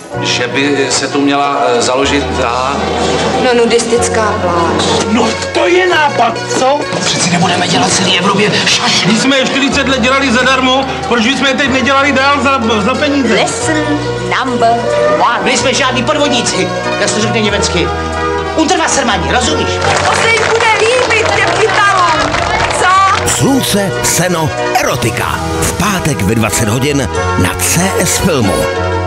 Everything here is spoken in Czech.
Že by se tu měla založit ta... No, nudistická pláž. No, to je nápad, co? Přeci nebudeme dělat celý Evropě šašly. Když jsme je 40 let dělali zadarmo, proč bychom je teď nedělali dál za peníze? Lesson number 1. Nejsme žádní podvodníci, jak se to řekne německy. Unterwassermani, rozumíš? To se jim bude líbit těm Italům. Co? Slunce, seno, erotika. V pátek ve 20 hodin na CS Filmu.